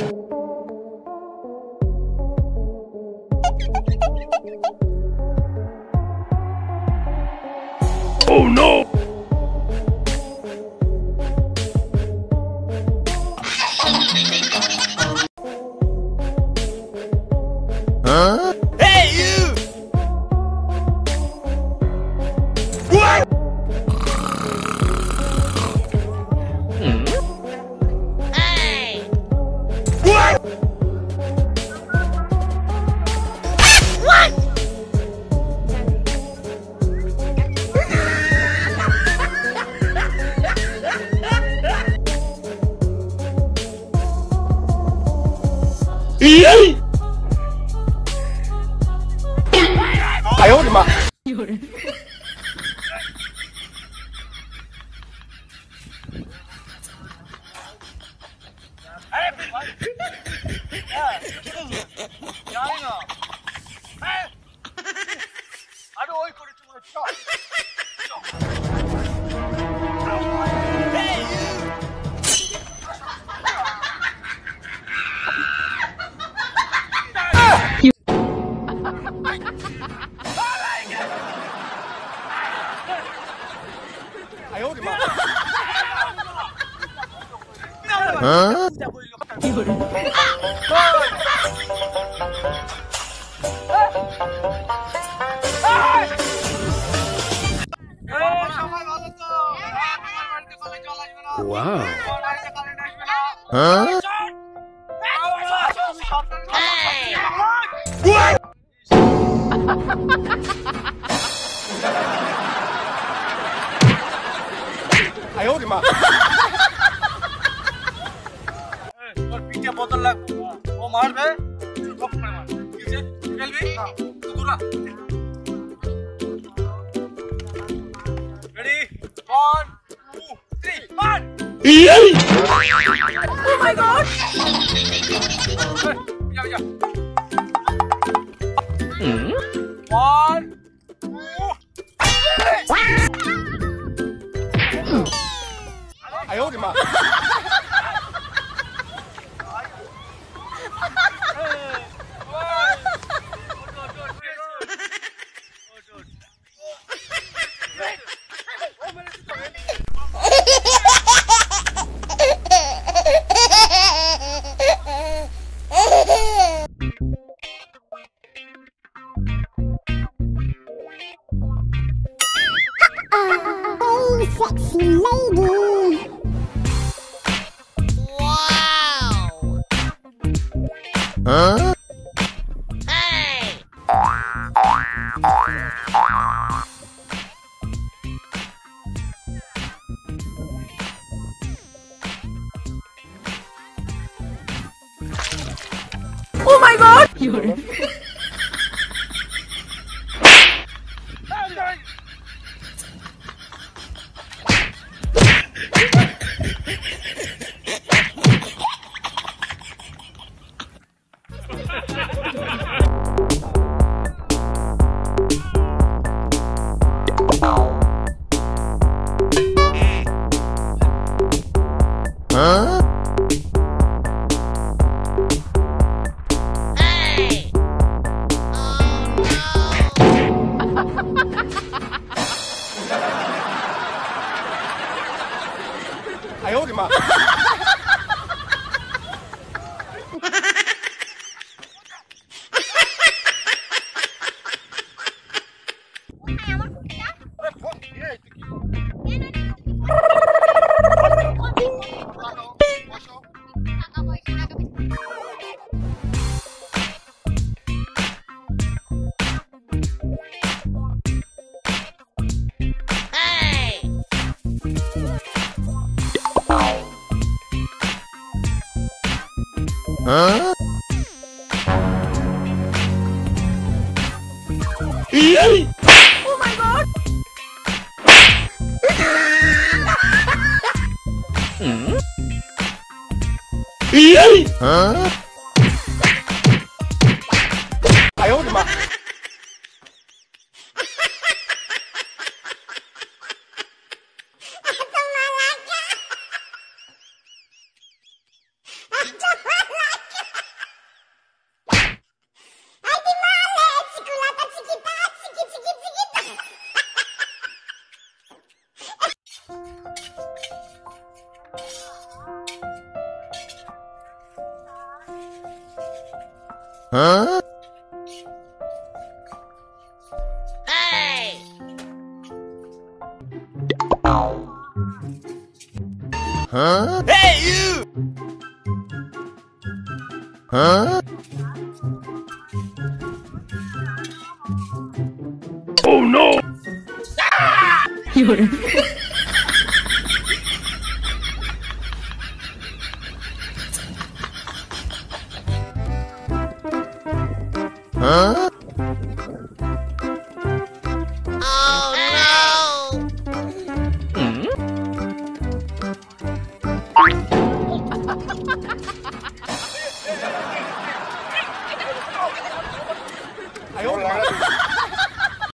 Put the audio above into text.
Oh no! Huh? Hey you! What? Hey! What? What? Yay! 哎呦我的妈！有人。哎，别管！哎，压那个，哎，还是我一口里这么跳。哎呦我的妈！嗯？有人。哇！嗯？哎呦我的妈！তোর পিঠে বোতল লাগবে ও মারবে সব করে মার ঠিক আছে খেলবি তো দূরা রেডি 1 2 3 মার Oh my god जा जा 1 2 哎呦我的妈！ Hey, sexy lady. Wow. Huh? Hey. Oh my god! Huh? Hey! Oh no! 哎呦我的妈！ Huh? Yay! Oh my god! Yay! Huh? 哎呦我的妈！ 怎么了呀？ Huh? Huh? Hey, you! Huh? Oh no! 有人。 Huh? I own